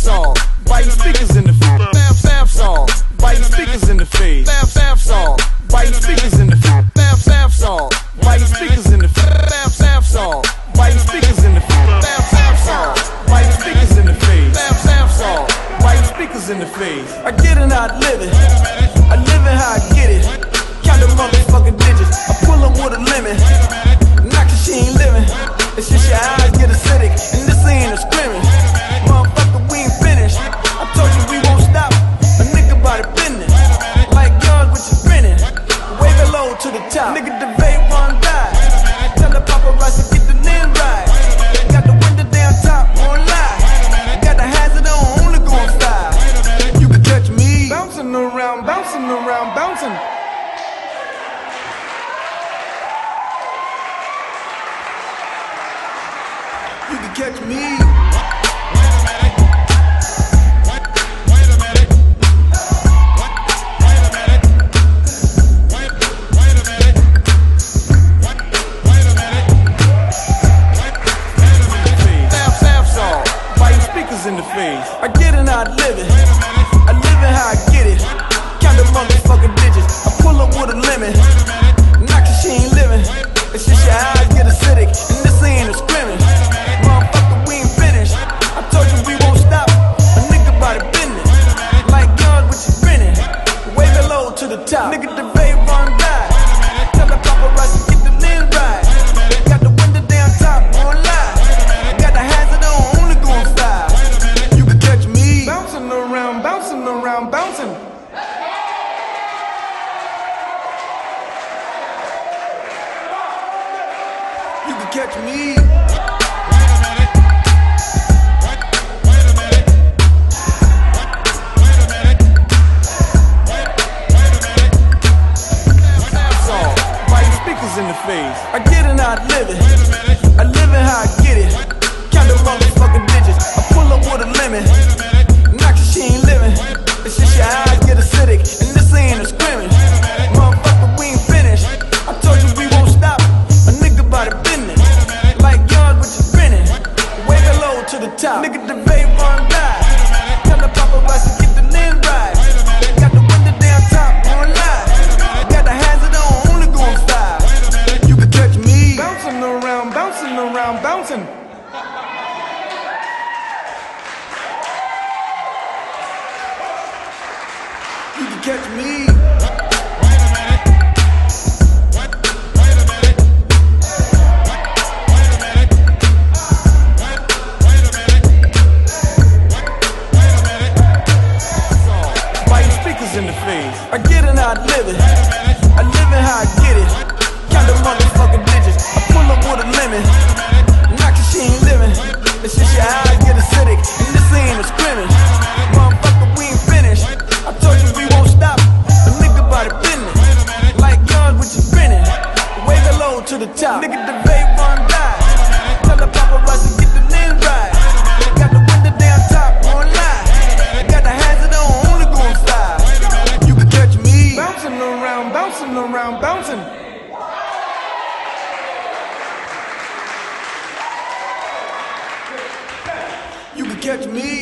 song, biting speakers in the fab song, biting speakers in the face, fab song, biting speakers in the fab song, biting speakers in the fab song, biting speakers in the fab song, biting speakers in the face, fab song, biting speakers in the face. I get it how I live it, I live it how I get it. Count the motherfucking digits, I pull up with a limit. Knock it, she ain't living. It's just your eyes get acidic, and this ain't a scrimmage. Motherfucker, we ain't finished. I told you we won't stop. A nigga by the business, like yours with your grinning. Wave it low to the top. Nigga, the vape one die. Tell the paparazzi get the name right. Got the window down top, won't lie. Got the hazard on, only going fly. You can catch me bouncing around, bouncing around, bouncing. You can catch me. In the face. I get it how I live it. I live it how I get it. Count the motherfucking digits. I pull up with a limit. Knock it, she ain't living. It's just your eyes get acidic, and this ain't a scrimmage. Motherfucker, we ain't finished. I told you we won't stop. A nigga by the business, like yours with your grinning. Wave it low to the top. Nigga, the vape run die. Tell the paparazzi get the lens right. Got the window down top, won't lie. Got the hazard on, only going fly. Bouncing around, bouncing around, bouncing. You can catch me. Biting speakers in the face. I get it how I live it. I live it how I get it. Count the motherfucking digits. I pull up with a limit. She ain't living. It's just your eyes get acidic, and this ain't a scrimmage. Motherfucker, we ain't finished. I told you we won't stop. A nigga by the business, like yours with your grinning. Wave it low to the top. Nigga, the vape run die. Tell the paparazzi get the lens right. Got the window down top, won't lie. Got the hazard on, only going fly. You can catch me bouncing around, bouncing around, bouncing. You can catch me. Biting speakers in the face. I get it how I live it. I live it how I get it. Count the motherfucking digits. I pull up with a limit. Knock it, she ain't living. It's just your eyes get acidic, and this ain't a scrimmage. Motherfucker, we ain't finished. I told you we won't stop. A nigga by the business, like yours with your grinning. Wave it low to the top. Nigga, the vape run die. Tell the paparazzi get the lens right. Got the window down top, won't lie. Got the hazard on, only going fly. You can catch me bouncing around, bouncing around, bouncing. You can catch me.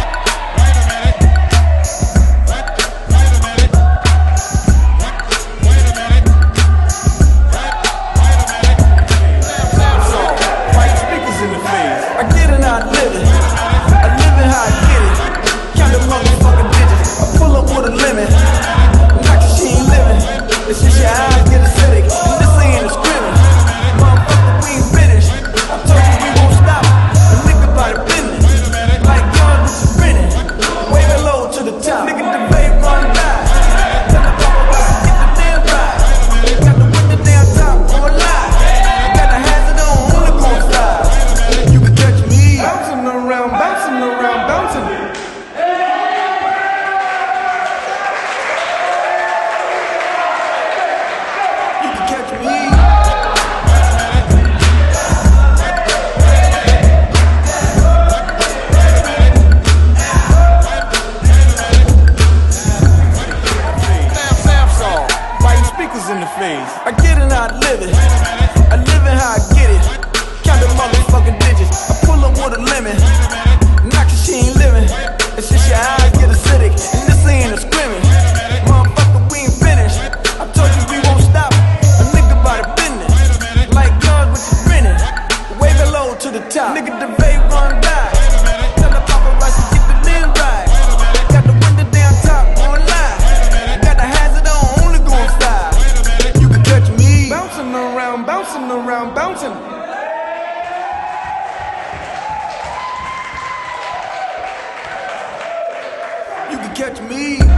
I get it how I live it. I live it how I get it. Count the motherfucking digits. I pull up with a limit. Knock it, she ain't living. It's just your eyes get acidic, and this ain't a scrimmage. Motherfucker, we ain't finished. I told you we won't stop. A nigga by the business, like yours with your grinning. Wave it low to the top. Nigga, the vape run die. Tell the paparazzi get the lens right. Got the window down top, won't lie. Got the hazard on, only going fly. You can catch me bouncing around, bouncing around, bouncing. You can catch me. Biting speakers in the face. I get it how I live it. I live it how I get it. Count the motherfucking digits. I pull up with a limit. Knock it, she ain't living. shot. Nigga, the vape run die. Tell the paparazzi get the lid right. Got the window down top, on line. Got the hazard on, only gon' fly. You can catch me bouncing around, bouncing around, bouncing. You can catch me